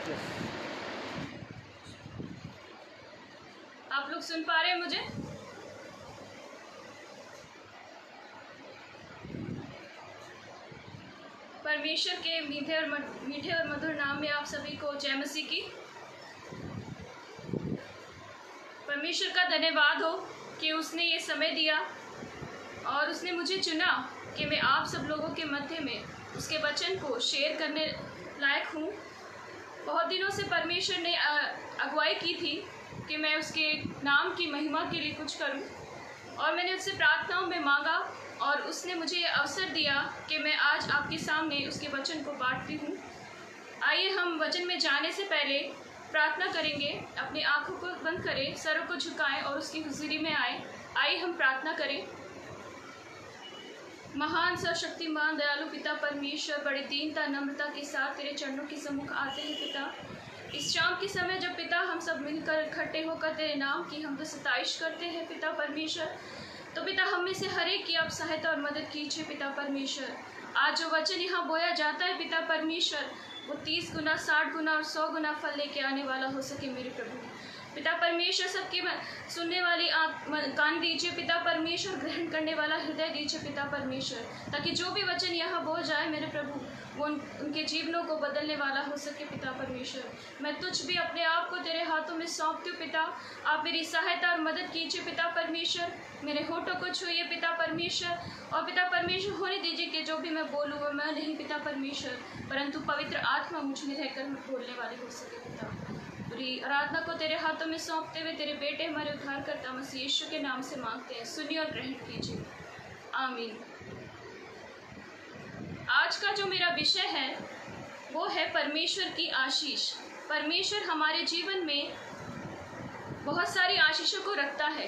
आप लोग सुन पा रहे हैं मुझे? परमेश्वर के मीठे और मधुर नाम में आप सभी को जय मसीह की। परमेश्वर का धन्यवाद हो कि उसने ये समय दिया और उसने मुझे चुना कि मैं आप सब लोगों के मध्य में उसके वचन को शेयर करने लायक हूँ। बहुत दिनों से परमेश्वर ने अगुवाई की थी कि मैं उसके नाम की महिमा के लिए कुछ करूं, और मैंने उससे प्रार्थनाओं में मांगा और उसने मुझे ये अवसर दिया कि मैं आज आपके सामने उसके वचन को बांटती हूं। आइए हम वचन में जाने से पहले प्रार्थना करेंगे। अपनी आंखों को बंद करें, सरों को झुकाएं और उसकी हुजूरी में आए। आइए हम प्रार्थना करें। महान सर्वशक्तिमान दयालु पिता परमेश्वर, बड़ी दीनता नम्रता के साथ तेरे चरणों के सम्मुख आते हैं पिता। इस शाम के समय जब पिता हम सब मिलकर इकट्ठे होकर तेरे नाम की हम तो सताइश करते हैं पिता परमेश्वर, तो पिता हम में से हर एक की आप सहायता और मदद कीजिए पिता परमेश्वर। आज जो वचन यहाँ बोया जाता है पिता परमेश्वर, वो 30 गुना 60 गुना और 100 गुना फल लेके आने वाला हो सके मेरे प्रभु। पिता परमेश्वर सबकी सुनने वाली कान दीजिए पिता परमेश्वर, ग्रहण करने वाला हृदय दीजिए पिता परमेश्वर, ताकि जो भी वचन यहाँ बोल जाए मेरे प्रभु वो उनके जीवनों को बदलने वाला हो सके पिता परमेश्वर। मैं तुझ भी अपने आप को तेरे हाथों में सौंपती हूँ पिता। आप मेरी सहायता और मदद कीजिए पिता परमेश्वर। मेरे होठों को छूइए पिता परमेश्वर, और पिता परमेश्वर होने दीजिए कि जो भी मैं बोलूँ वो मैं नहीं पिता परमेश्वर, परंतु पवित्र आत्मा मुझ में रहकर बोलने वाली हो सके पिता। पूरी आराधना को तेरे हाथों में सौंपते हुए तेरे बेटे हमारे उद्धारकर्ता मसीह यीशु के नाम से मांगते हैं, सुनिए और ग्रहण कीजिए, आमीन। आज का जो मेरा विषय है वो है परमेश्वर की आशीष। परमेश्वर हमारे जीवन में बहुत सारी आशीषों को रखता है।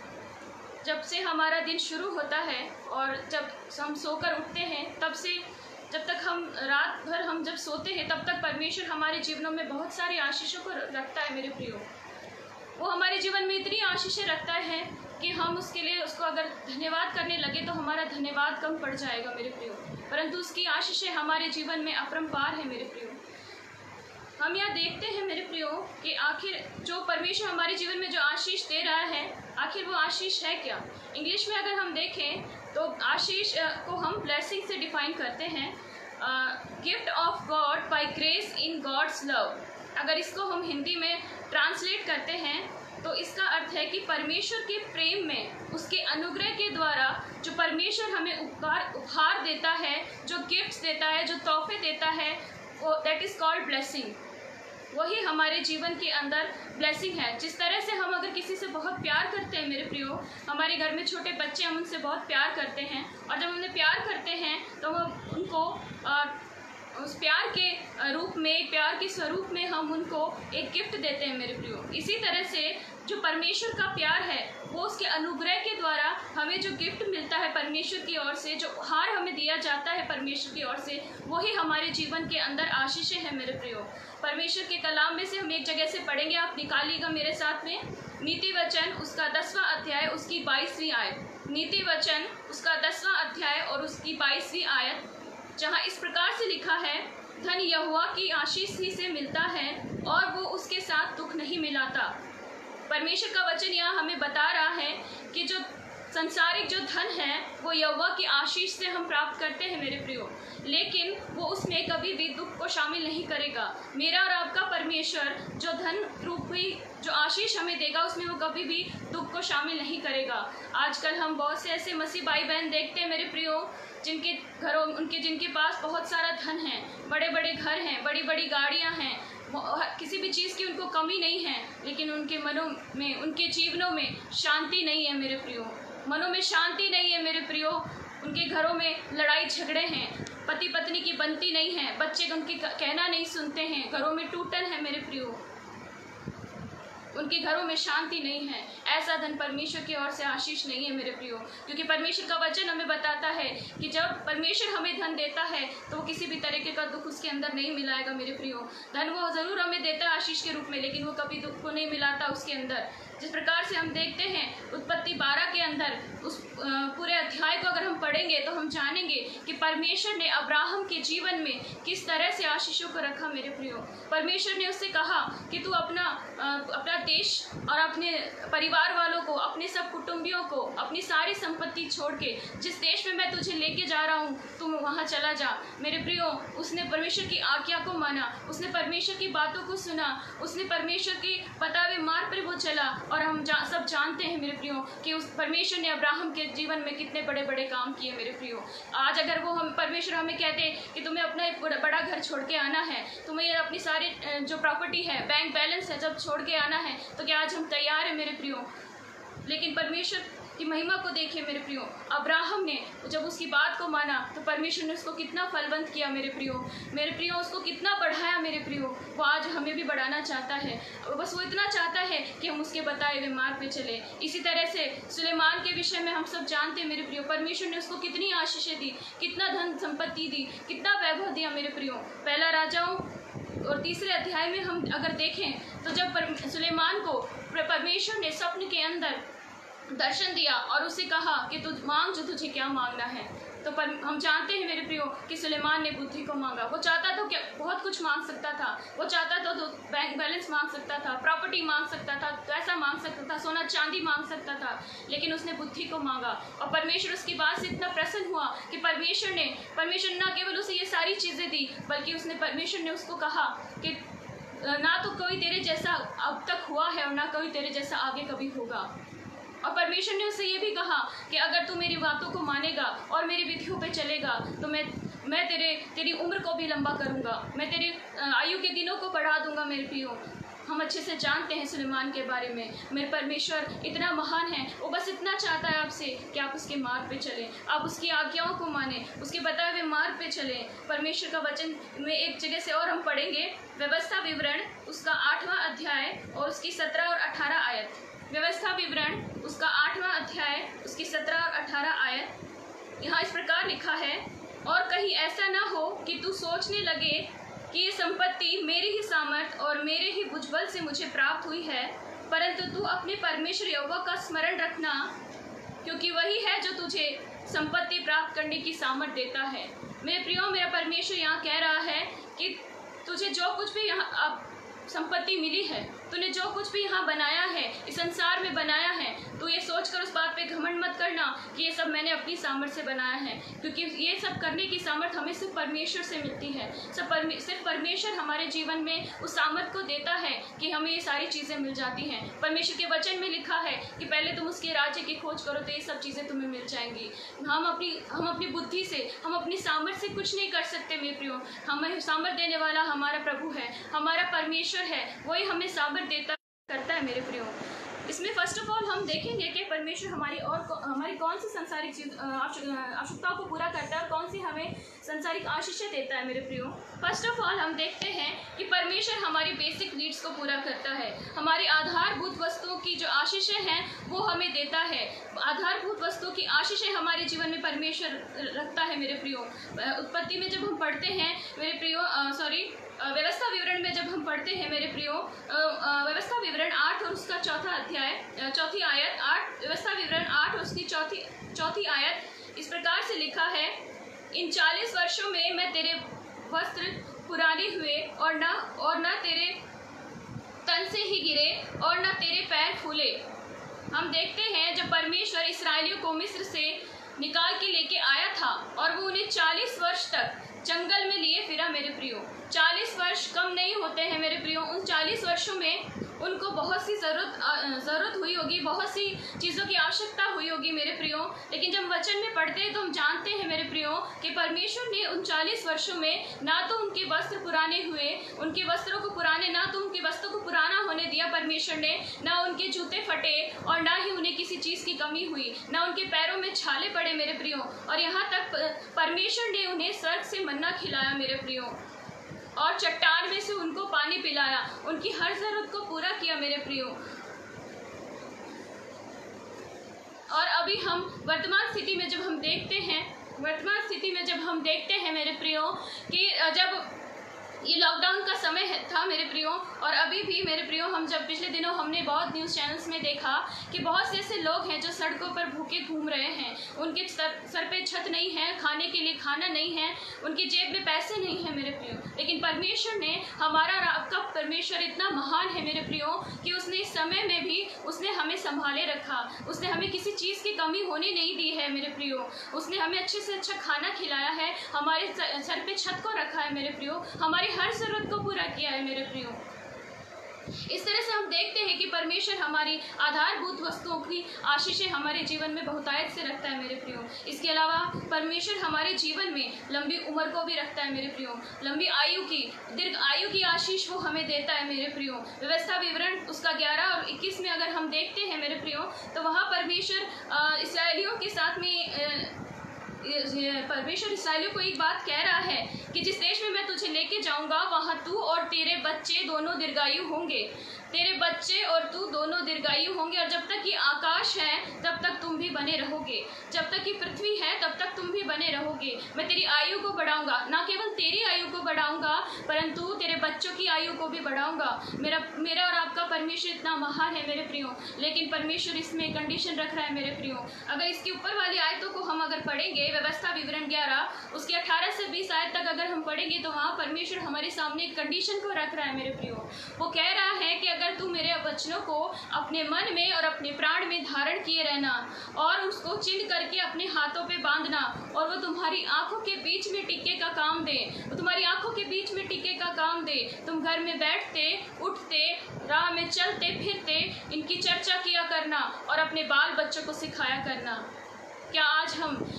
जब से हमारा दिन शुरू होता है और जब हम सोकर उठते हैं, तब से जब तक हम रात भर हम जब सोते हैं, तब तक परमेश्वर हमारे जीवनों में बहुत सारी आशीषों को रखता है मेरे प्रियो। वो हमारे जीवन में इतनी आशीषें रखता है कि हम उसके लिए उसको अगर धन्यवाद करने लगे तो हमारा धन्यवाद कम पड़ जाएगा मेरे प्रियो, परंतु उसकी आशीषें हमारे जीवन में अपरंपार है मेरे प्रियो। हम यहाँ देखते हैं मेरे प्रियो कि आखिर जो परमेश्वर हमारे जीवन में जो आशीष दे रहा है, आखिर वो आशीष है क्या। इंग्लिश में अगर हम देखें तो आशीष को हम ब्लेसिंग से डिफाइन करते हैं, gift of God by grace in God's love. अगर इसको हम हिंदी में ट्रांसलेट करते हैं तो इसका अर्थ है कि परमेश्वर के प्रेम में, उसके अनुग्रह के द्वारा जो परमेश्वर हमें उपहार देता है, जो गिफ्ट्स देता है, जो तोहफे देता है, वो दैट इज़ कॉल्ड ब्लेसिंग। वही हमारे जीवन के अंदर ब्लेसिंग है। जिस तरह से हम अगर किसी से बहुत प्यार करते हैं मेरे प्रियो, हमारे घर में छोटे बच्चे हम उनसे बहुत प्यार करते हैं, और जब उन्हें प्यार करते हैं तो हम उनको उस प्यार के रूप में, प्यार के स्वरूप में हम उनको एक गिफ्ट देते हैं मेरे प्रियो। इसी तरह से जो परमेश्वर का प्यार है वो उसके अनुग्रह के द्वारा हमें जो गिफ्ट मिलता है परमेश्वर की ओर से, जो उपहार हमें दिया जाता है परमेश्वर की ओर से, वही हमारे जीवन के अंदर आशीषें हैं मेरे प्रियो। परमेश्वर के कलाम में से हम एक जगह से पढ़ेंगे, आप निकालिएगा मेरे साथ में। नीति वचन उसका 10वां अध्याय उसकी 22वीं आयत। नीति वचन उसका 10वां अध्याय और उसकी 22वीं आयत, जहाँ इस प्रकार से लिखा है, धन यहोवा की आशीष ही से मिलता है और वो उसके साथ दुख नहीं मिलाता। परमेश्वर का वचन यहाँ हमें बता रहा है कि जो संसारिक जो धन है वो यहोवा की आशीष से हम प्राप्त करते हैं मेरे प्रियो, लेकिन वो उसमें कभी भी दुख को शामिल नहीं करेगा। मेरा और आपका परमेश्वर जो धन रूपी जो आशीष हमें देगा उसमें वो कभी भी दुख को शामिल नहीं करेगा। आजकल हम बहुत से ऐसे मसीह भाई बहन देखते हैं मेरे प्रियो, जिनके पास बहुत सारा धन है, बड़े बड़े घर हैं, बड़ी बड़ी गाड़ियाँ हैं, किसी भी चीज़ की उनको कमी नहीं है, लेकिन उनके मनों में, उनके जीवनों में शांति नहीं है मेरे प्रियो। मनों में शांति नहीं है मेरे प्रियो। उनके घरों में लड़ाई झगड़े हैं, पति पत्नी की बनती नहीं है, बच्चे उनके कहना नहीं सुनते हैं, घरों में टूटन है मेरे प्रियो। उनके घरों में शांति नहीं है, ऐसा धन परमेश्वर की ओर से आशीष नहीं है मेरे प्रियो। क्योंकि परमेश्वर का वचन हमें बताता है कि जब परमेश्वर हमें धन देता है तो वो किसी भी तरीके का दुख उसके अंदर नहीं मिलाएगा मेरे प्रियो। धन वो जरूर हमें देता है आशीष के रूप में, लेकिन वो कभी दुख को नहीं मिलाता उसके अंदर। जिस प्रकार से हम देखते हैं उत्पत्ति 12 के अंदर उस पूरे अध्याय को अगर हम पढ़ेंगे तो हम जानेंगे कि परमेश्वर ने अब्राहम के जीवन में किस तरह से आशीषों को रखा मेरे प्रियो। परमेश्वर ने उससे कहा कि तू अपना देश और अपने परिवार वालों को, अपने सब कुटुंबियों को, अपनी सारी संपत्ति छोड़ के जिस देश में मैं तुझे लेके जा रहा हूँ तुम वहाँ चला जा मेरे प्रियो। उसने परमेश्वर की आज्ञा को माना, उसने परमेश्वर की बातों को सुना, उसने परमेश्वर के बताए हुए मार्ग पर वो चला। और हम सब जानते हैं मेरे प्रियो कि उस परमेश्वर ने अब्राहम के जीवन में कितने बड़े बड़े काम किए मेरे प्रियो। आज अगर वो परमेश्वर हमें कहते हैं कि तुम्हें अपना एक बड़ा घर छोड़ के आना है, तुम्हें अपनी सारी जो प्रॉपर्टी है, बैंक बैलेंस है, जब छोड़ के आना है, तो क्या आज हम तैयार हैं मेरे प्रियो? लेकिन परमेश्वर की महिमा को देखिए मेरे प्रियो। अब्राहम ने जब उसकी बात को माना तो परमेश्वर ने उसको कितना फलवंत किया मेरे प्रियो, उसको कितना बढ़ाया मेरे प्रियो। वो आज हमें भी बढ़ाना चाहता है, बस वो इतना चाहता है कि हम उसके बताए हुए मार्ग पे चले। इसी तरह से सुलेमान के विषय में हम सब जानते हैं मेरे प्रियो, परमेश्वर ने उसको कितनी आशीषें दी, कितना धन संपत्ति दी, कितना वैभव दिया मेरे प्रियो। पहला राजाओं और 3 अध्याय में हम अगर देखें तो जब सुलेमान को परमेश्वर ने स्वप्न के अंदर दर्शन दिया और उसे कहा कि तू मांग जो तुझे क्या मांगना है, तो हम जानते हैं मेरे प्रियो कि सुलेमान ने बुद्धि को मांगा। वो चाहता तो क्या बहुत कुछ मांग सकता था, वो चाहता तो बैंक बैलेंस मांग सकता था, प्रॉपर्टी मांग सकता था, पैसा मांग सकता था, सोना चांदी मांग सकता था, लेकिन उसने बुद्धि को मांगा। और परमेश्वर उसकी बात से इतना प्रसन्न हुआ कि परमेश्वर न केवल उसे ये सारी चीज़ें दी, बल्कि परमेश्वर ने उसको कहा कि ना तो कोई तेरे जैसा अब तक हुआ है और ना कोई तेरे जैसा आगे कभी होगा। और परमेश्वर ने उससे ये भी कहा कि अगर तू मेरी बातों को मानेगा और मेरी विधियों पे चलेगा तो मैं तेरी उम्र को भी लंबा करूँगा, मैं तेरी आयु के दिनों को बढ़ा दूंगा मेरे प्रियो। हम अच्छे से जानते हैं सुलेमान के बारे में। मेरे परमेश्वर इतना महान है, वो बस इतना चाहता है आपसे कि आप उसके मार्ग पे चलें, आप उसकी आज्ञाओं को मानें, उसके बताए हुए मार्ग पे चलें। परमेश्वर का वचन में एक जगह से और हम पढ़ेंगे, व्यवस्था विवरण उसका 8वां अध्याय और उसकी 17 और 18 आयत। व्यवस्था विवरण उसका 8वां अध्याय उसकी 17 और 18 आयत। यहाँ इस प्रकार लिखा है, और कहीं ऐसा ना हो कि तू सोचने लगे कि ये संपत्ति मेरी ही सामर्थ और मेरे ही भुजबल से मुझे प्राप्त हुई है, परंतु तू अपने परमेश्वर यहोवा का स्मरण रखना, क्योंकि वही है जो तुझे संपत्ति प्राप्त करने की सामर्थ देता है। मेरे प्रियो, मेरा परमेश्वर यहाँ कह रहा है कि तुझे जो कुछ भी यहाँ संपत्ति मिली है, तूने जो कुछ भी यहाँ बनाया है, इस संसार में बनाया है, तो ये सोचकर उस बात पे घमंड मत करना कि ये सब मैंने अपनी सामर्थ से बनाया है, क्योंकि ये सब करने की सामर्थ हमें सिर्फ परमेश्वर से मिलती है। सिर्फ परमेश्वर हमारे जीवन में उस सामर्थ को देता है कि हमें ये सारी चीज़ें मिल जाती हैं। परमेश्वर के वचन में लिखा है कि पहले तुम उसके राज्य की खोज करो तो ये सब चीज़ें तुम्हें मिल जाएंगी। हम अपनी बुद्धि से, हम अपनी सामर्थ से कुछ नहीं कर सकते मेरे प्रियो। हमें सामर्थ देने वाला हमारा प्रभु है, हमारा परमेश्वर है, वही हमें सामर्थ देता करता है मेरे प्रियो। इसमें फर्स्ट ऑफ ऑल हम देखेंगे कि परमेश्वर हमारी कौन सी संसारिक आवश्यकताओं को पूरा करता है और कौन सी हमें संसारिक आशीषें देता है मेरे प्रियो। फर्स्ट ऑफ ऑल हम देखते हैं कि परमेश्वर हमारी बेसिक नीड्स को पूरा करता है। हमारी आधारभूत वस्तुओं की जो आशीषें हैं वो हमें देता है। आधारभूत वस्तुओं की आशीषें हमारे जीवन में परमेश्वर रखता है मेरे प्रियो। उत्पत्ति में जब हम पढ़ते हैं मेरे प्रियो, व्यवस्था विवरण में जब हम पढ़ते हैं मेरे प्रियो, व्यवस्था विवरण 8 और उसका 4था अध्याय 4थी आयत, 8 व्यवस्था विवरण 8 और उसकी चौथी आयत इस प्रकार से लिखा है, इन 40 वर्षों में मैं तेरे वस्त्र पुराने हुए और न तेरे तन से ही गिरे और न तेरे पैर फूले। हम देखते हैं जब परमेश्वर इस्राएलियों को मिस्र से निकाल के लेके आया था और वो उन्हें 40 वर्ष तक जंगल में लिए फिरा मेरे प्रियो। 40 वर्ष कम नहीं होते हैं मेरे प्रियो। उन 40 वर्षों में उनको बहुत सी ज़रूरत हुई होगी, बहुत सी चीज़ों की आवश्यकता हुई होगी मेरे प्रियो। लेकिन जब वचन में पढ़ते हैं तो हम जानते हैं मेरे प्रियो कि परमेश्वर ने उन 40 वर्षों में ना तो उनके वस्त्र पुराने हुए, उनके वस्त्रों को पुराने, ना तो उनके वस्त्रों को पुराना होने दिया परमेश्वर ने, ना उनके जूते फटे और ना ही उन्हें किसी चीज़ की कमी हुई, ना उनके पैरों में छाले पड़े मेरे प्रियो। और यहाँ तक परमेश्वर ने उन्हें स्वर्ग से मन्ना खिलाया मेरे प्रियो और चट्टान में से उनको पानी पिलाया। खिलाया, उनकी हर ज़रूरत को पूरा किया मेरे प्रियो। और अभी हम वर्तमान स्थिति में जब हम देखते हैं मेरे प्रियो कि जब ये लॉकडाउन का समय था मेरे प्रियो, और अभी भी मेरे प्रियो हम जब पिछले दिनों हमने बहुत न्यूज़ चैनल्स में देखा कि बहुत से ऐसे लोग हैं जो सड़कों पर भूखे घूम रहे हैं, उनके सर पे छत नहीं है, खाने के लिए खाना नहीं है, उनकी जेब में पैसे नहीं है मेरे प्रियो। लेकिन परमेश्वर ने, हमारा आपका परमेश्वर इतना महान है मेरे प्रियो कि उसने इस समय में भी उसने हमें संभाले रखा, उसने हमें किसी चीज़ की कमी होने नहीं दी है मेरे प्रियो। उसने हमें अच्छे से अच्छा खाना खिलाया है, हमारे सर पे छत को रखा है मेरे प्रियो, हमारी हर ज़रूरत को पूरा किया है मेरे प्रियो। इस तरह से हम देखते हैं कि परमेश्वर हमारी आधारभूत वस्तुओं की आशीषें हमारे जीवन में बहुतायत से रखता है मेरे प्रियो। इसके अलावा परमेश्वर हमारे जीवन में लंबी उम्र को भी रखता है मेरे प्रियो, लंबी आयु की, दीर्घ आयु की आशीष वो हमें देता है मेरे प्रियो। व्यवस्था विवरण उसका 11 और 21 में अगर हम देखते हैं मेरे प्रियो, तो वहाँ परमेश्वर इस्राएलियों के साथ में परमेश्वर इस्राएलियों को एक बात कह रहा है कि जिस देश में मैं तुझे लेके जाऊंगा वहाँ तू और तेरे बच्चे दोनों दीर्घायु होंगे, तेरे बच्चे और तू दोनों दीर्घायु होंगे, और जब तक कि आकाश है तब तक तुम भी बने रहोगे, जब तक कि पृथ्वी है तब तक तुम भी बने रहोगे। मैं तेरी आयु को बढ़ाऊंगा, ना केवल तेरी आयु को बढ़ाऊंगा परंतु तेरे बच्चों की आयु को भी बढ़ाऊंगा। मेरा और आपका परमेश्वर इतना महान है मेरे प्रियो। लेकिन परमेश्वर इसमें कंडीशन रख रहा है मेरे प्रियो। अगर इसके ऊपर वाली आयतों को हम अगर पढ़ेंगे, व्यवस्था विवरण 11 उसके 18 से 20 आयत तक अगर हम पढ़ेंगे, तो वहाँ परमेश्वर हमारे सामने एक कंडीशन को रख रहा है मेरे प्रियो। वो कह रहा है कि अगर तू मेरे वचनों को अपने मन में और अपने प्राण में धारण किए रहना और उसको चिन्ह करके अपने हाथों पे बांधना, और वो तुम्हारी आंखों के बीच में टिक्के का काम दे, वो तुम्हारी आंखों के बीच में टिक्के का काम दे। तुम घर में बैठते उठते, राह में चलते फिरते इनकी चर्चा किया करना और अपने बाल बच्चों को सिखाया करना। क्या आज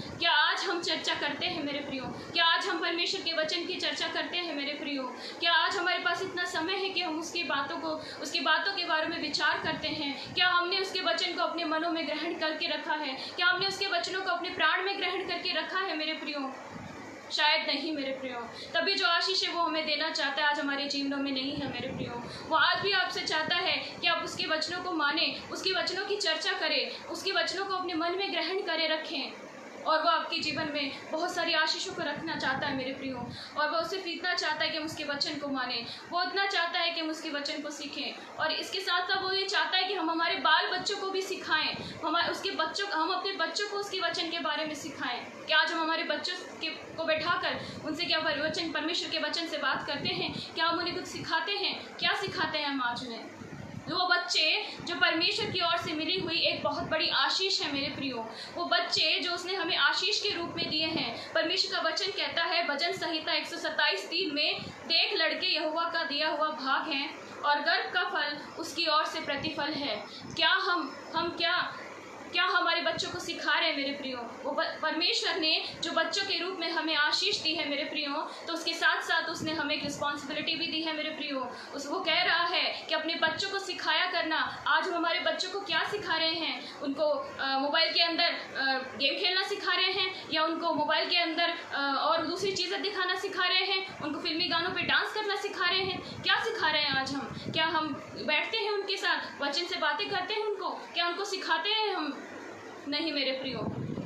हम चर्चा करते हैं मेरे प्रियो? क्या आज हम परमेश्वर के वचन की चर्चा करते हैं मेरे प्रियो? क्या आज हमारे पास इतना समय है कि हम उसकी बातों के बारे में विचार करते हैं? क्या हमने उसके वचन को अपने मनों में ग्रहण करके रखा है? क्या हमने उसके वचनों को अपने प्राण में ग्रहण करके रखा है मेरे प्रियो? शायद नहीं मेरे प्रियो। तभी जो आशीष है वो हमें देना चाहता है आज हमारे जीवनों में नहीं है मेरे प्रियो। वो आज भी आपसे चाहता है कि आप उसके वचनों को माने, उसके वचनों की चर्चा करें, उसके वचनों को अपने मन में ग्रहण करे रखें, और वो आपके जीवन में बहुत सारी आशीषों को रखना चाहता है मेरे प्रियो। और वो सिर्फ इतना चाहता है कि हम उसके वचन को माने, वो इतना चाहता है कि हम उसके वचन को सीखें, और इसके साथ साथ वो ये चाहता है कि हम हमारे बाल बच्चों को भी सिखाएं, हम अपने बच्चों को उसके वचन के बारे में सिखाएं। कि आज हम हमारे बच्चों को बैठाकर उनसे क्या परमेश्वर के वचन से बात करते हैं? क्या हम उन्हें कुछ सिखाते हैं? क्या सिखाते हैं हम आज उन्हें? वो बच्चे जो परमेश्वर की ओर से मिली हुई एक बहुत बड़ी आशीष है मेरे प्रियो, वो बच्चे जो उसने हमें आशीष के रूप में दिए हैं। परमेश्वर का वचन कहता है भजन संहिता 127:3 में, देख लड़के यहोवा का दिया हुआ भाग हैं और गर्भ का फल उसकी ओर से प्रतिफल है। क्या हम क्या हमारे बच्चों को सिखा रहे हैं मेरे प्रियो? वो परमेश्वर ने जो बच्चों के रूप में हमें आशीष दी है मेरे प्रियो, तो उसके साथ साथ उसने हमें एक रिस्पॉन्सिबिलिटी भी दी है मेरे प्रियो। वो कह रहा है कि अपने बच्चों को सिखाया करना। आज हम हमारे बच्चों को क्या सिखा रहे हैं? उनको मोबाइल के अंदर गेम खेलना सिखा रहे हैं, या उनको मोबाइल के अंदर और दूसरी चीज़ें दिखाना सिखा रहे हैं, उनको फिल्मी गानों पर डांस करना सिखा रहे हैं? क्या सिखा रहे हैं आज हम? क्या हम बैठते हैं उनके साथ वचन से बातें करते हैं उनको? क्या उनको सिखाते हैं हम? नहीं मेरे प्रियो।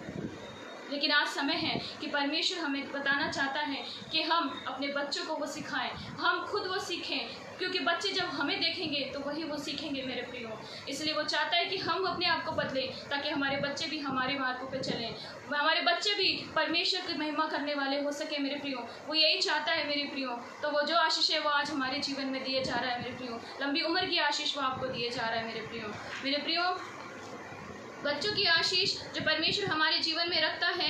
लेकिन आज समय है कि परमेश्वर हमें बताना चाहता है कि हम अपने बच्चों को वो सिखाएं, हम खुद वो सीखें, क्योंकि बच्चे जब हमें देखेंगे तो वही वो सीखेंगे मेरे प्रियो। इसलिए वो चाहता है कि हम अपने आप को बदलें, ताकि हमारे बच्चे भी हमारे मार्गों पे चलें, हमारे बच्चे भी परमेश्वर की महिमा करने वाले हो सके मेरे प्रियो। वो यही चाहता है मेरे प्रियो। तो वो जो आशीष है वो आज हमारे जीवन में दिए जा रहा है मेरे प्रियो। लंबी उम्र की आशीष वो आपको दिए जा रहा है मेरे प्रियो। मेरे प्रियो, बच्चों की आशीष जो परमेश्वर हमारे जीवन में रखता है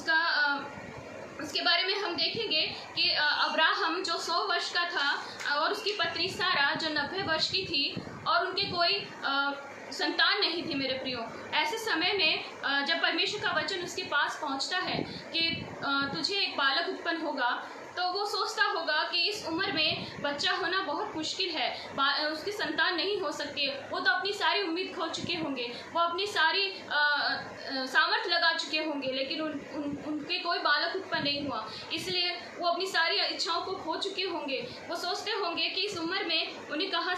उसके बारे में हम देखेंगे कि अब्राहम जो 100 वर्ष का था और उसकी पत्नी सारा जो 90 वर्ष की थी, और उनके कोई संतान नहीं थी मेरे प्रियो। ऐसे समय में जब परमेश्वर का वचन उसके पास पहुंचता है कि तुझे एक बालक उत्पन्न होगा, तो वो सोचता होगा कि इस उम्र में बच्चा होना बहुत मुश्किल है, उसकी संतान नहीं हो सकती है। वो तो अपनी सारी उम्मीद खो चुके होंगे, वो अपनी सारी सामर्थ्य लगा चुके होंगे, लेकिन उनके कोई बालक उत्पन्न नहीं हुआ, इसलिए वो अपनी सारी इच्छाओं को खो चुके होंगे। वो सोचते होंगे कि इस उम्र में उन्हें कहाँ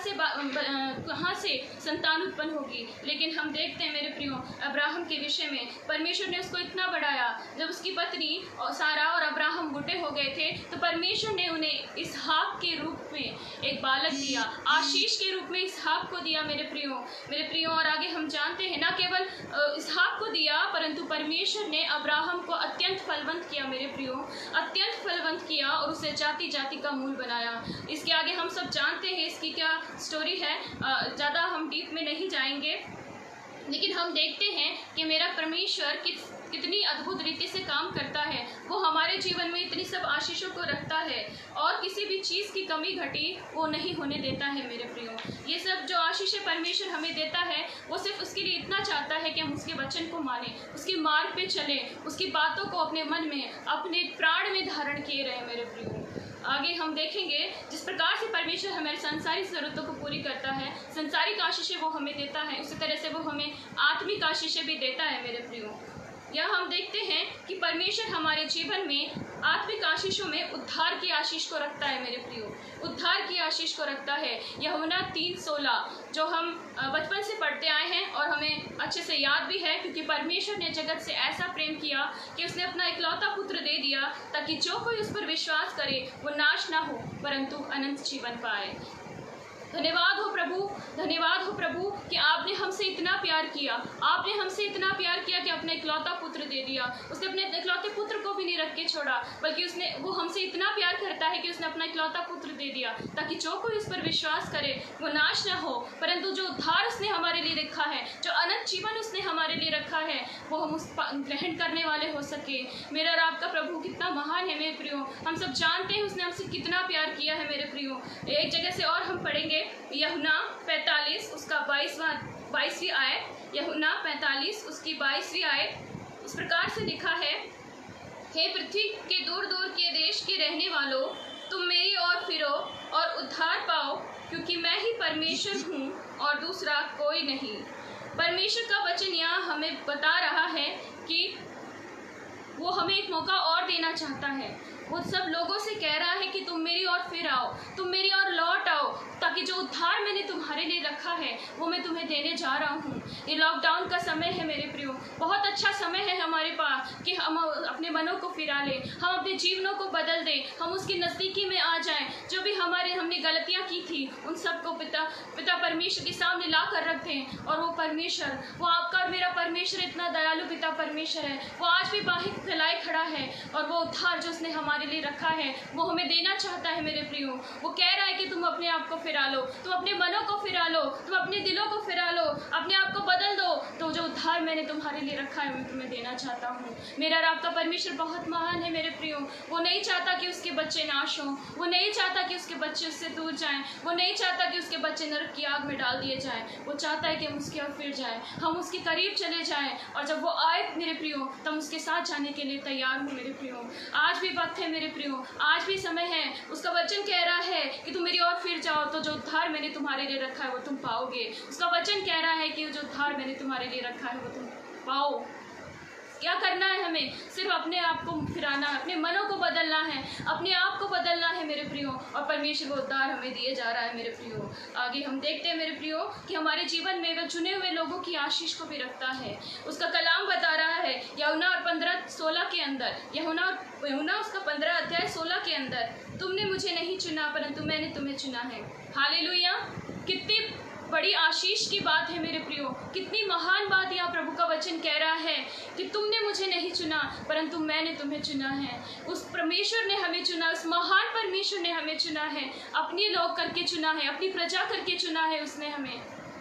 से संतान उत्पन्न होगी। लेकिन हम देखते हैं मेरे प्रियो, अब्राहम के विषय में परमेश्वर ने उसको इतना बढ़ाया। जब उसकी पत्नी सारा और अब्राहम बूढ़े हो गए थे, तो परमेश्वर ने उन्हें इसहाक के रूप में एक बालक दिया, आशीष के रूप में इसहाक को दिया मेरे प्रियो। और आगे हम जानते हैं, ना केवल इसहाक को दिया, परंतु परमेश्वर ने अब्राहम को अत्यंत फलवंत किया मेरे प्रियो, अत्यंत फलवंत किया और उसे जाति जाति का मूल बनाया। इसके आगे हम सब जानते हैं इसकी क्या स्टोरी है, ज़्यादा हम डीप में नहीं जाएंगे, लेकिन हम देखते हैं कि मेरा परमेश्वर कितनी अद्भुत रीति से काम करता है। वो हमारे जीवन में इतनी सब आशीषों को रखता है और किसी भी चीज़ की कमी घटी वो नहीं होने देता है मेरे प्रियो। ये सब जो आशीषें परमेश्वर हमें देता है, वो सिर्फ उसके लिए इतना चाहता है कि हम उसके वचन को माने, उसके मार्ग पे चलें, उसकी बातों को अपने मन में, अपने प्राण में धारण किए रहे मेरे प्रियो। आगे हम देखेंगे जिस प्रकार से परमेश्वर हमारे सांसारिक ज़रूरतों को पूरी करता है, संसारिक आशीषें वो हमें देता है, उसी तरह से वो हमें आत्मिक आशीषें भी देता है मेरे प्रियो। यह हम देखते हैं कि परमेश्वर हमारे जीवन में आत्मिक आशीषों में उद्धार की आशीष को रखता है मेरे प्रियो, उद्धार की आशीष को रखता है। यूहन्ना 3:16 जो हम बचपन से पढ़ते आए हैं और हमें अच्छे से याद भी है, क्योंकि परमेश्वर ने जगत से ऐसा प्रेम किया कि उसने अपना इकलौता पुत्र दे दिया, ताकि जो कोई उस पर विश्वास करे वो नाश ना हो परंतु अनंत जीवन पाए। धन्यवाद हो प्रभु, धन्यवाद हो प्रभु कि आपने हमसे इतना प्यार किया, आपने हमसे इतना प्यार किया कि अपना इकलौता पुत्र दे दिया। उसने अपने इकलौते पुत्र को भी नहीं रख के छोड़ा, बल्कि वो हमसे इतना प्यार करता है कि उसने अपना इकलौता पुत्र दे दिया, ताकि जो कोई उस पर विश्वास करे वो नाश न हो परंतु जो उद्धार उसने हमारे लिए रखा है, जो अनंत जीवन उसने हमारे लिए रखा है, वो हम उस ग्रहण करने वाले हो सके। मेरा और आपका प्रभु कितना महान है मेरे प्रियो, हम सब जानते हैं उसने हमसे कितना प्यार किया है मेरे प्रियो। एक जगह से और हम पढ़ेंगे यूहन्ना 45 उसका 22वीं आयत, यूहन्ना 45 उसकी 22वीं आयत इस प्रकार से लिखा है, हे पृथ्वी के दूर दूर के देश के रहने वालों, तुम मेरी ओर फिरो और उद्धार पाओ, क्योंकि मैं ही परमेश्वर हूँ और दूसरा कोई नहीं। परमेश्वर का वचन यहाँ हमें बता रहा है कि वो हमें एक मौका और देना चाहता है। वो सब लोगों से कह रहा है कि तुम मेरी ओर फिर आओ, तुम मेरी ओर लौट आओ, ताकि जो उद्धार मैंने तुम्हारे लिए रखा है वो मैं तुम्हें देने जा रहा हूँ। ये लॉकडाउन का समय है मेरे प्रियो, बहुत अच्छा समय है हमारे पास कि हम अपने मनों को फिरा लें, हम अपने जीवनों को बदल दें, हम उसकी नज़दीकी में आ जाएं। जो भी हमने गलतियाँ की थी उन सबको पिता परमेश्वर के सामने ला कर रख दें, और वो परमेश्वर, वो आपका और मेरा परमेश्वर इतना दयालु पिता परमेश्वर है, वो आज भी बाहें फैलाए खड़ा है और वो उद्धार जो उसने हमारे लिए रखा है वो हमें देना चाहता है मेरे प्रियो। वो कह रहा है कि तुम अपने आप को फिरा लो, तुम अपने मनों को फिरा लो, तुम अपने दिलों को फिरा लो, अपने आप को बदल दो, तो जो उद्धार मैंने तुम्हारे लिए रखा है मैं तुम्हें देना चाहता हूँ। मेरा और आपका परमेश्वर बहुत महान है मेरे प्रियो, वो नहीं चाहता कि उसके बच्चे नाश हों, वो नहीं चाहता कि उसके बच्चे उससे दूर जाएं, वो नहीं चाहता कि उसके बच्चे नरक की आग में डाल दिए जाएं। वो चाहता है कि हम उसकी ओर फिर जाएं, हम उसके करीब चले जाएं, और जब वो आए मेरे प्रियो तब उसके साथ जाने के लिए तैयार हूँ मेरे प्रियो। आज भी वक्त है मेरे प्रियो, आज भी समय है। उसका वचन कह रहा है कि तुम मेरी ओर फिर जाओ तो जो उद्धार मैंने तुम्हारे लिए रखा है वो तुम पाओगे। उसका वचन कह रहा है कि जो उद्धार मैंने तुम्हारे लिए रखा है वो तुम पाओ। क्या करना है हमें? सिर्फ अपने आप को फिराना है, अपने मनों को बदलना है, अपने आप को बदलना है मेरे प्रियो, और परमेश्वर वो उद्धार हमें दिए जा रहा है मेरे प्रियो। आगे हम देखते हैं मेरे प्रियो कि हमारे जीवन में वह चुने हुए लोगों की आशीष को भी रखता है। उसका कलाम बता रहा है यूहन्ना 15:16 के अंदर, यूहन्ना उसका 15 अध्याय 16 के अंदर, तुमने मुझे नहीं चुना परंतु मैंने तुम्हें चुना है। हालेलुया! कितनी बड़ी आशीष की बात है मेरे प्रियो, कितनी महान बात यहाँ प्रभु का वचन कह रहा है कि तुमने मुझे नहीं चुना परंतु मैंने तुम्हें चुना है। उस परमेश्वर ने हमें चुना, उस महान परमेश्वर ने हमें चुना है, अपने लोग करके चुना है, अपनी प्रजा करके चुना है उसने हमें।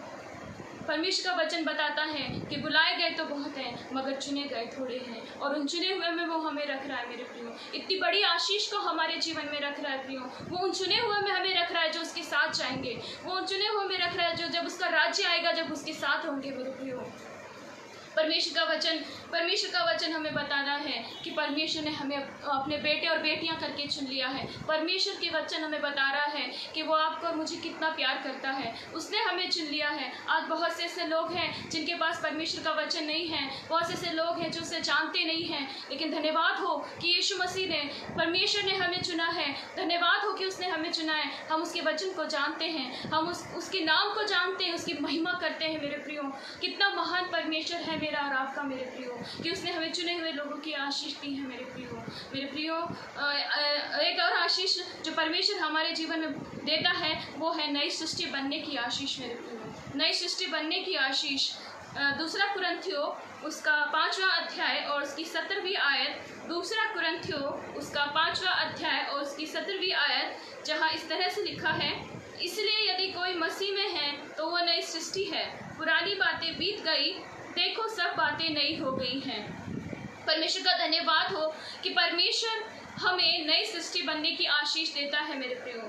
परमेश्वर का वचन बताता है कि बुलाए गए तो बहुत हैं मगर चुने गए थोड़े हैं, और उन चुने हुए में वो हमें रख रहा है मेरे प्रियो। इतनी बड़ी आशीष को हमारे जीवन में रख रहा है प्रियो। वो उन चुने हुए में हमें रख रहा है जो उसके साथ जाएंगे, वो उन चुने हुए में रख रहा है जो जब उसका राज्य आएगा जब उसके साथ होंगे मेरे प्रियो। परमेश्वर का वचन हमें बताना है कि परमेश्वर ने हमें अपने बेटे और बेटियां करके चुन लिया है। परमेश्वर के वचन हमें बता रहा है कि वो आपको और मुझे कितना प्यार करता है, उसने हमें चुन लिया है। आज बहुत से ऐसे लोग हैं जिनके पास परमेश्वर का वचन नहीं है, बहुत से ऐसे लोग हैं जो उसे जानते नहीं हैं, लेकिन धन्यवाद हो कि यीशु मसीह ने, परमेश्वर ने हमें चुना है। धन्यवाद हो कि उसने हमें चुना है। हम उसके वचन को जानते हैं, हम उसके नाम को जानते हैं, उसकी महिमा करते हैं। मेरे प्रियो, कितना महान परमेश्वर है मेरा और आपका मेरे प्रियो, कि उसने हमें चुने हुए लोगों की आशीष दी है। मेरे प्रियो, एक और आशीष जो परमेश्वर हमारे जीवन में देता है वो है नई सृष्टि बनने की आशीष। मेरे प्रियो, नई सृष्टि बनने की आशीष। दूसरा कुरिन्थियों उसका 5वां अध्याय और उसकी 17वीं आयत। दूसरा कुरिन्थियों उसका 5वां अध्याय और उसकी 17वीं आयत, जहाँ इस तरह से लिखा है, इसलिए यदि कोई मसीह में है तो वह नई सृष्टि है, पुरानी बातें बीत गई, देखो सब बातें नई हो गई हैं। परमेश्वर का धन्यवाद हो कि परमेश्वर हमें नई सृष्टि बनने की आशीष देता है। मेरे प्रियो,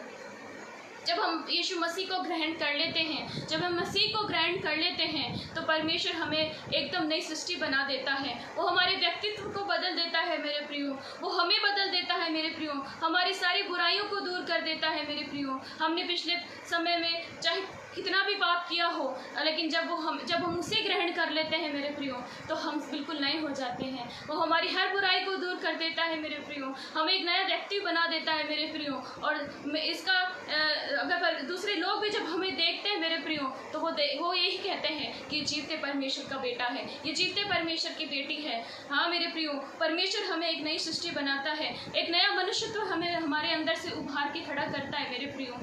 जब हम यीशु मसीह को ग्रहण कर लेते हैं, जब हम मसीह को ग्रहण कर लेते हैं, तो परमेश्वर हमें एकदम नई सृष्टि बना देता है। वो हमारे व्यक्तित्व को बदल देता है मेरे प्रियो, वो हमें बदल देता है मेरे प्रियो, हमारी सारी बुराइयों को दूर कर देता है मेरे प्रियो। हमने पिछले समय में चाहे कितना भी पाप किया हो, लेकिन जब हम उसे ग्रहण कर लेते हैं मेरे प्रियो, तो हम बिल्कुल नए हो जाते हैं। वो हमारी हर बुराई को दूर कर देता है मेरे प्रियो, हमें एक नया व्यक्ति बना देता है मेरे प्रियो। और इसका अगर दूसरे लोग भी जब हमें देखते हैं मेरे प्रियो, तो वो यही कहते हैं कि जीवते परमेश्वर का बेटा है, ये जीवते परमेश्वर की बेटी है। हाँ मेरे प्रियो, परमेश्वर हमें एक नई सृष्टि बनाता है, एक नया मनुष्यत्व हमें हमारे अंदर से उभार के खड़ा करता है मेरे प्रियो।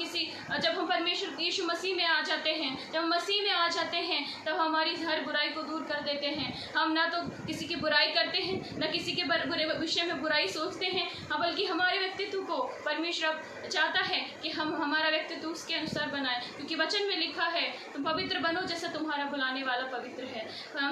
जब हम परमेश्वर यीशु मसीह में आ जाते हैं, जब मसीह में आ जाते हैं, तब हमारी हर बुराई को दूर कर देते हैं। हम ना तो किसी की बुराई करते हैं, ना किसी के बुरे विषय में बुराई सोचते हैं, हाँ, बल्कि हमारे व्यक्तित्व को परमेश्वर चाहता है कि हम हमारा व्यक्तित्व उसके अनुसार बनाए, क्योंकि वचन में लिखा है, तुम पवित्र बनो जैसा तुम्हारा बुलाने वाला पवित्र है।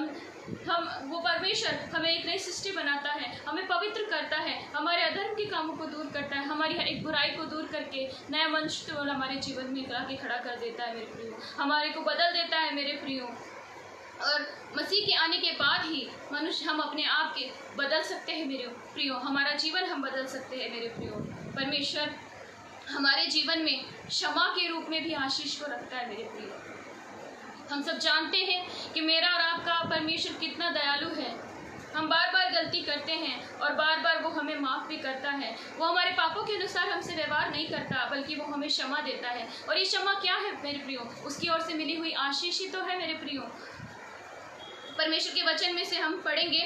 वो परमेश्वर हमें एक नई सृष्टि बनाता है, हमें पवित्र करता है, हमारे अधर्म के कामों को दूर करता है, हमारी हर एक बुराई को दूर करके नया मनुष्य हमारे जीवन में ला के खड़ा कर देता है मेरे प्रियो, हमारे को बदल देता है मेरे प्रियो। और मसीह के आने के बाद ही मनुष्य हम अपने आप के बदल सकते हैं मेरे प्रियो, हमारा जीवन हम बदल सकते हैं मेरे प्रियो। परमेश्वर हमारे जीवन में क्षमा के रूप में भी आशीष को रखता है मेरे प्रियो। हम सब जानते हैं कि मेरा और आपका परमेश्वर कितना दयालु है। हम बार बार गलती करते हैं और बार बार वो हमें माफ़ भी करता है। वो हमारे पापों के अनुसार हमसे व्यवहार नहीं करता, बल्कि वो हमें क्षमा देता है। और ये क्षमा क्या है मेरे प्रियो? उसकी ओर से मिली हुई आशीष ही तो है मेरे प्रियो। परमेश्वर के वचन में से हम पढ़ेंगे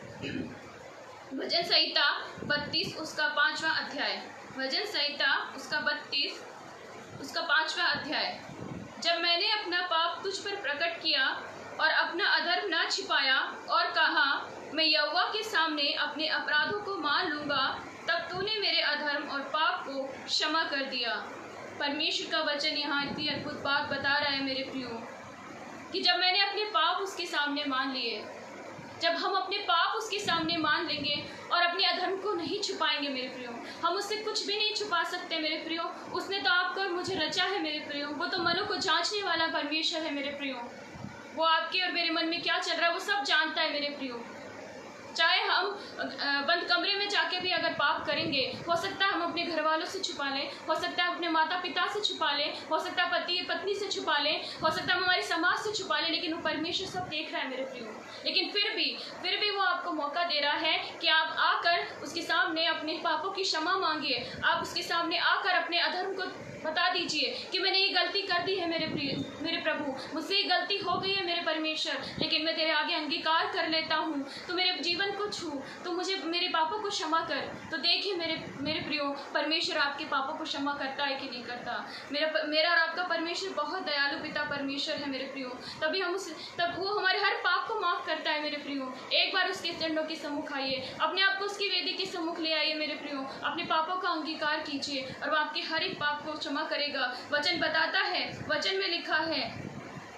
भजन संहिता 32 उसका 5वां अध्याय। भजन संहिता उसका 32 उसका 5वां अध्याय। जब मैंने अपना पाप तुझ पर प्रकट किया और अपना अधर्म ना छिपाया और कहा मैं यहोवा के सामने अपने अपराधों को मान लूँगा, तब तूने मेरे अधर्म और पाप को क्षमा कर दिया। परमेश्वर का वचन यहाँ इतनी अद्भुत बात बता रहा है मेरे प्रियो, कि जब मैंने अपने पाप उसके सामने मान लिए, जब हम अपने पाप उसके सामने मान लेंगे और अपने अधर्म को नहीं छुपाएंगे मेरे प्रियो, हम उससे कुछ भी नहीं छुपा सकते मेरे प्रियो। उसने तो आपको और मुझे रचा है मेरे प्रियो, वो तो मनों को जांचने वाला परमेश्वर है मेरे प्रियो। वो आपके और मेरे मन में क्या चल रहा है वो सब जानता है मेरे प्रियो। चाहे हम बंद कमरे में जाके भी अगर पाप करेंगे, हो सकता है हम अपने घर वालों से छुपा लें, हो सकता है अपने माता पिता से छुपा लें, हो सकता है पति पत्नी से छुपा लें, हो सकता है हम हमारे समाज से छुपा लें, लेकिन वो परमेश्वर सब देख रहा है मेरे प्रियो। लेकिन फिर भी वो आपको मौका दे रहा है कि आप आकर उसके सामने अपने पापों की क्षमा मांगिए। आप उसके सामने आकर अपने अधर्म को बता दीजिए कि मैंने ये गलती कर दी है मेरे प्रभु, मुझसे ये गलती हो गई है मेरे परमेश्वर, लेकिन मैं तेरे आगे अंगीकार कर लेता हूँ। तो मेरे जीवन को छू, तो मुझे मेरे पापों को क्षमा कर। तो देखिए मेरे प्रियो, परमेश्वर आपके पापों को क्षमा करता है कि नहीं करता। मेरा और आपका परमेश्वर बहुत दयालु पिता परमेश्वर है मेरे प्रियो। तब वो हमारे हर पाप को माफ़ करता है मेरे प्रियो। एक बार उसके चरणों के सम्मुख आइए, अपने आप को उसकी वेदी के सम्मुख ले आइए मेरे प्रियो, अपने पापों का अंगीकार कीजिए और वो आपके हर एक पाप को क्षमा करेगा। वचन बताता है, वचन में लिखा है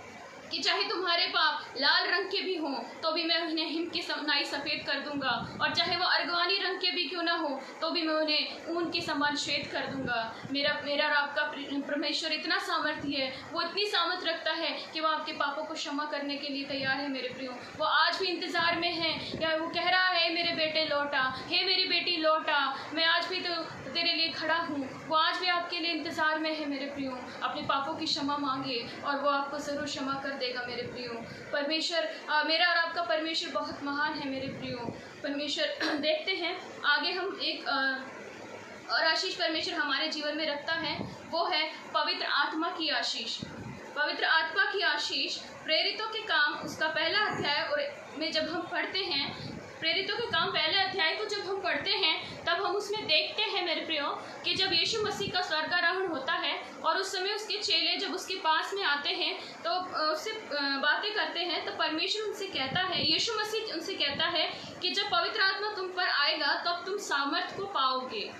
कि चाहे तुम्हारे पाप लाल रंग के भी हों तो भी मैं उन्हें हिम की नाई सफ़ेद कर दूंगा, और चाहे वो अर्गवानी रंग के भी क्यों ना हो तो भी मैं उन्हें ऊन के समान श्वेत कर दूंगा। मेरा और आपका परमेश्वर इतना सामर्थ्य है, वो इतनी सामर्थ रखता है कि वो आपके पापों को क्षमा करने के लिए तैयार है मेरे प्रियो। वो आज भी इंतज़ार में है, या वो कह रहा है मेरे बेटे लौटा, हे मेरी बेटी लौटा, मैं आज भी तो तेरे लिए खड़ा हूँ। वो आज भी आपके लिए इंतज़ार में है मेरे प्रियो। अपने पापों की क्षमा मांगे और वो आपको ज़रूर क्षमा कर देगा मेरे प्रियो। परमेश्वर मेरा और आपका परमेश्वर बहुत महान है मेरे प्रियो। परमेश्वर देखते हैं आगे हम एक और आशीष परमेश्वर हमारे जीवन में रखता है, वो है पवित्र आत्मा की आशीष। पवित्र आत्मा की आशीष प्रेरितों के काम उसका पहला अध्याय और में जब हम पढ़ते हैं, प्रेरितों के काम पहले अध्याय को जब हम पढ़ते हैं तब हम उसमें देखते हैं मेरे प्रियो कि जब यीशु मसीह का स्वर्गारोहण होता है और उस समय उसके चेले जब उसके पास में आते हैं तो उससे बातें करते हैं, तो परमेश्वर उनसे कहता है, यीशु मसीह उनसे कहता है कि जब पवित्र आत्मा तुम पर आएगा तब तुम सामर्थ को पाओगे।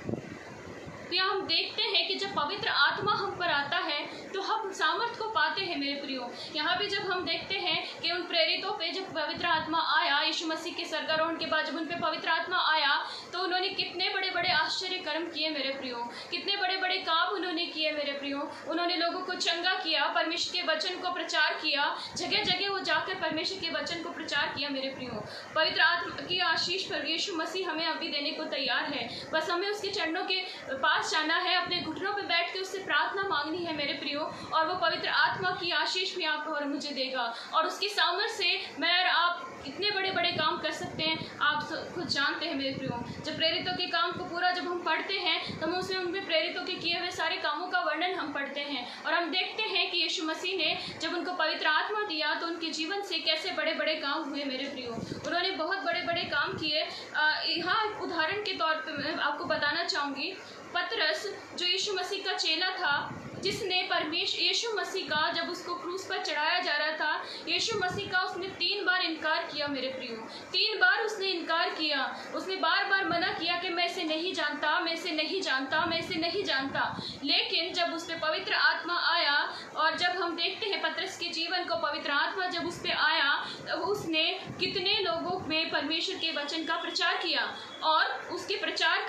तो यहाँ हम देखते हैं कि जब पवित्र आत्मा हम पर आता है तो हम सामर्थ को पाते हैं मेरे प्रियो। यहाँ भी जब हम देखते हैं कि उन प्रेरितों पे जब पवित्र आत्मा आया, यीशु मसीह के स्वर्गारोहण के बाद जब उन पे पवित्र आत्मा आया तो उन्होंने कितने बड़े बड़े आश्चर्य कर्म किए मेरे प्रियो, कितने बड़े बड़े काम उन्होंने किए मेरे प्रियो। उन्होंने लोगों को चंगा किया, परमेश्वर के वचन को प्रचार किया, जगह जगह वो जाकर परमेश्वर के वचन को प्रचार किया मेरे प्रियो। पवित्र आत्मा की आशीष पर यीशु मसीह हमें अभी देने को तैयार है, बस हमें उसके चरणों के पास जाना है, अपने घुटनों पर बैठ के उससे प्रार्थना मांगनी है मेरे प्रियो, और वो पवित्र आत्मा की आशीष भी आपको और मुझे देगा। और उसकी सामर्थ से मैं और आप इतने बड़े बड़े काम कर सकते हैं, आप खुद जानते हैं मेरे प्रियो। जब प्रेरितों के काम को पूरा जब हम पढ़ते हैं तो हम उसमें उनमें प्रेरितों के किए हुए सारे कामों का वर्णन हम पढ़ते हैं, और हम देखते हैं कि यीशु मसीह ने जब उनको पवित्र आत्मा दिया तो उनके जीवन से कैसे बड़े बड़े काम हुए मेरे प्रियो। उन्होंने बहुत बड़े बड़े काम किए। यहाँ उदाहरण के तौर पर मैं आपको बताना चाहूँगी, पतरस जो यीशु मसीह का चेला था, जिसने यीशु मसीह का जब उसको क्रूस पर चढ़ाया जा रहा था, यीशु मसीह का उसने 3 बार इनकार किया मेरे प्रियो। 3 बार उसने इनकार किया, उसने बार बार मना किया कि मैं इसे नहीं जानता, मैं इसे नहीं जानता, मैं इसे नहीं जानता। लेकिन जब उस पर पवित्र आत्मा आया, और जब हम देखते हैं पतरस के जीवन को, पवित्र आत्मा जब उस पर आया तब उसने कितने लोगों में परमेश्वर के वचन का प्रचार किया, और उसके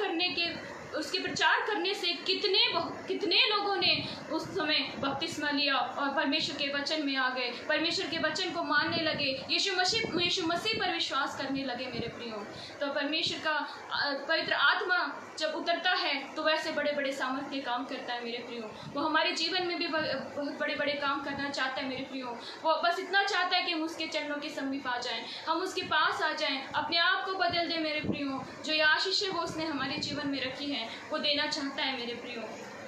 प्रचार करने से कितने लोगों ने उस समय बपतिस्मा लिया और परमेश्वर के वचन में आ गए, परमेश्वर के वचन को मानने लगे, यीशु मसीह पर विश्वास करने लगे मेरे प्रियो। तो परमेश्वर का पवित्र आत्मा जब उतरता है तो वैसे बड़े बड़े सामर्थ्य के काम करता है मेरे प्रियो। वो हमारे जीवन में भी बहुत बड़े बड़े काम करना चाहता है मेरे प्रियो। वो बस इतना चाहता है कि हम उसके चरणों के समीप आ जाएं, हम उसके पास आ जाएं, अपने आप को बदल दे मेरे प्रियो। जो ये आशीष है वो उसने हमारे जीवन में रखी है, वो देना चाहता है मेरे प्रियो।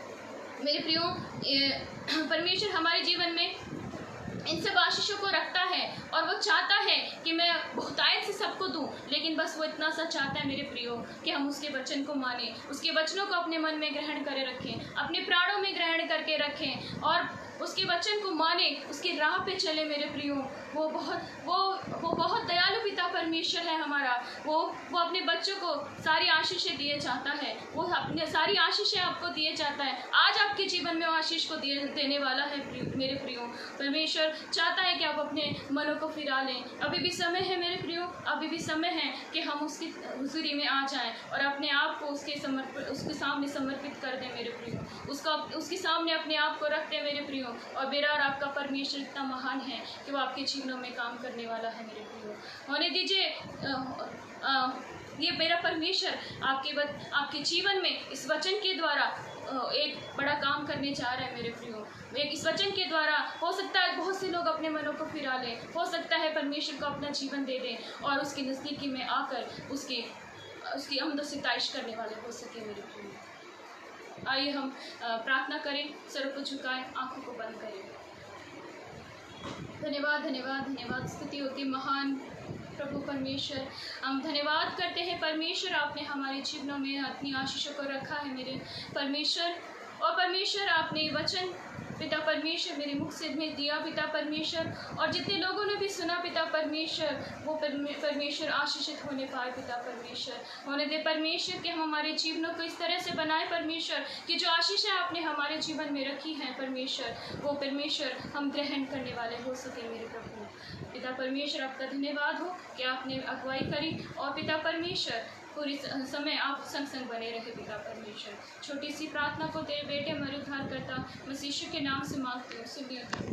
परमेश्वर हमारे जीवन में इन सब आशीषों को रखता है, और वो चाहता है कि मैं बहुतायत से सबको दूं, लेकिन बस वो इतना सा चाहता है मेरे प्रियो कि हम उसके वचन को मानें, उसके वचनों को अपने मन में ग्रहण करे रखें, अपने प्राणों में ग्रहण करके रखें, और उसके वचन को माने, उसकी राह पे चले मेरे प्रियो। वो बहुत दयालु पिता परमेश्वर है हमारा। वो अपने बच्चों को सारी आशीषें दिए चाहता है, वो अपने सारी आशीषें आपको दिए चाहता है। आज आपके जीवन में वो आशीष को देने वाला है मेरे प्रियो। परमेश्वर चाहता है कि आप अपने मनों को फिरा लें। अभी भी समय है मेरे प्रियो, अभी भी समय है कि हम उसकी हुजूरी में आ जाएं और अपने आप को उसके सामने समर्पित कर दें मेरे प्रियो। उसके सामने अपने आप को रख दें मेरे प्रियो। और मेरा और आपका परमेश्वर इतना महान है कि वो आपके जीवनों में काम करने वाला है मेरे प्रियो। होने दीजिए ये मेरा परमेश्वर आपके जीवन में इस वचन के द्वारा एक बड़ा काम करने जा रहा है मेरे प्रियो। इस वचन के द्वारा हो सकता है बहुत से लोग अपने मनों को फिरा लें, हो सकता है परमेश्वर को अपना जीवन दे दें और उसकी नज़दीकी में आकर उसकी हमदो सिताइश करने वाले हो सके मेरे प्रियो। आइए हम प्रार्थना करें, सर को झुकाएं, आंखों को बंद करें। धन्यवाद धन्यवाद धन्यवाद, स्तुति होती महान प्रभु परमेश्वर। हम धन्यवाद करते हैं परमेश्वर, आपने हमारे जीवनों में अपनी आशीषों को रखा है मेरे परमेश्वर। और परमेश्वर आपने वचन पिता परमेश्वर मेरे मुख से में दिया पिता परमेश्वर, और जितने लोगों ने भी सुना पिता परमेश्वर, वो परमेश्वर आशीषित होने पाए पिता परमेश्वर। होने दे परमेश्वर कि हम हमारे जीवनों को इस तरह से बनाए परमेश्वर कि जो आशीषें आपने हमारे जीवन में रखी हैं परमेश्वर, वो परमेश्वर हम ग्रहण करने वाले हो सके मेरे प्रभु। पिता परमेश्वर आपका धन्यवाद हो कि आपने अगुवाई करी, और पिता परमेश्वर पूरी समय आप संग संग बने रहे पिता परमेश्वर। छोटी सी प्रार्थना को तेरे बेटे मरुद्धार करता मसीह के नाम से मांगते हो, सुनिए।